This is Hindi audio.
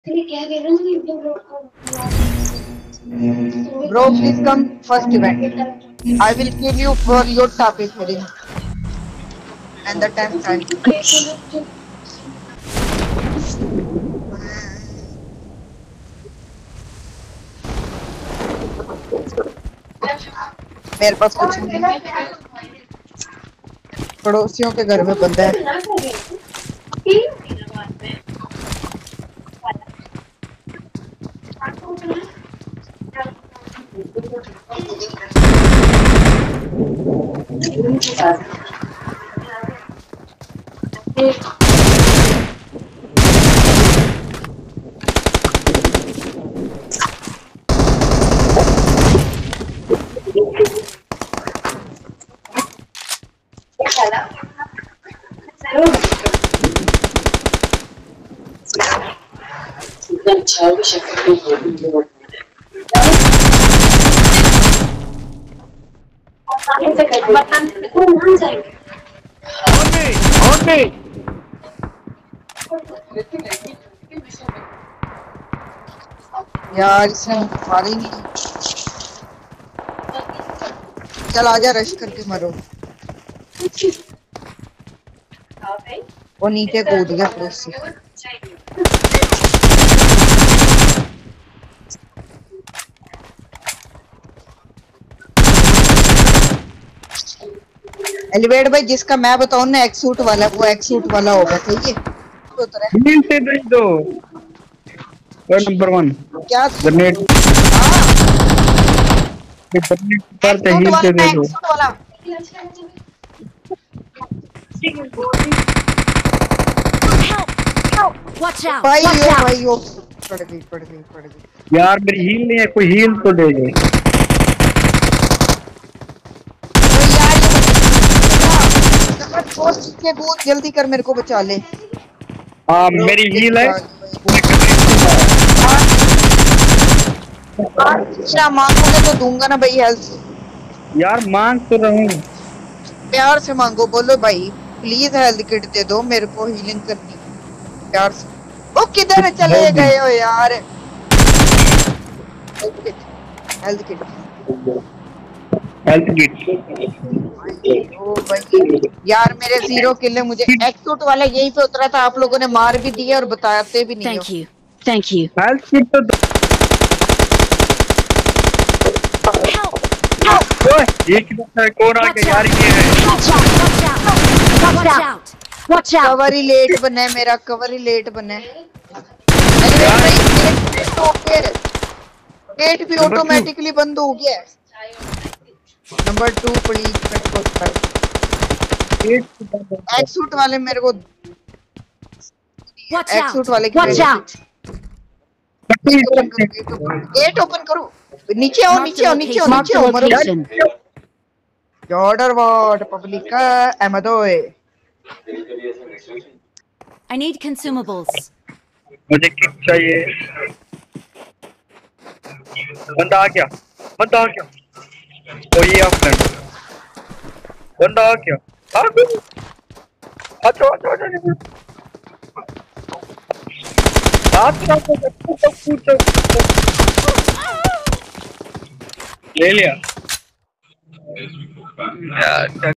Bro, please come first event. I will give you for your topic heading and the 10th time. मेरे पास कुछ नहीं, पड़ोसियों के घर में बंदा है। यार इसने मारा ही नहीं। चल आजा, रश करके मरो। वो नीचे कूद गया फिर उससे। एलिवेट भाई, जिसका मैं बताऊं ना एक्स सूट वाला, वो एक्स सूट वाला होगा, ठीक है? हील से दे दो। नंबर 1 क्या ग्रेनेड पर ते हील से दे दो। भाई यो पड़ गई। यार मेरी हील नहीं है, कोई हील तो दे दे। बहुत जल्दी कर, मेरे को बचा ले। हाँ मेरी हील है। अच्छा मांगोगे तो दूंगा ना भाई हेल्थ। यार मांग तो रहा हूँ, प्यार से मांगो, बोलो भाई प्लीज हेल्थ किट दे दो, मेरे को हीलिंग करनी प्यार से। वो किधर चले गए हो यार? हेल्थ किट ओ भाई यार, मेरे 0 किल है। मुझे एक्सूट वाला यहीं पे उतरा था, आप लोगों ने मार भी दिया और बताते भी नहीं हो। Thank you. हेल्थ किट तो एक कौन आ गया यार? ये है Watch out. कवर ही लेट बना है मेरा, कवर ही लेट बना है। गेट भी ऑटोमेटिकली बंद हो गया है। नंबर 2 प्लीज एक्सूट वाले मेरे को, एक्सूट वाले गेट ओपन करो। नीचे आओ ऑर्डर व्हाट पब्लिक का एमदोए। I need consumables. मुझे किट चाहिए। बंदा आ गया। ओ ये अपना बंदा आ गया। ले लिया।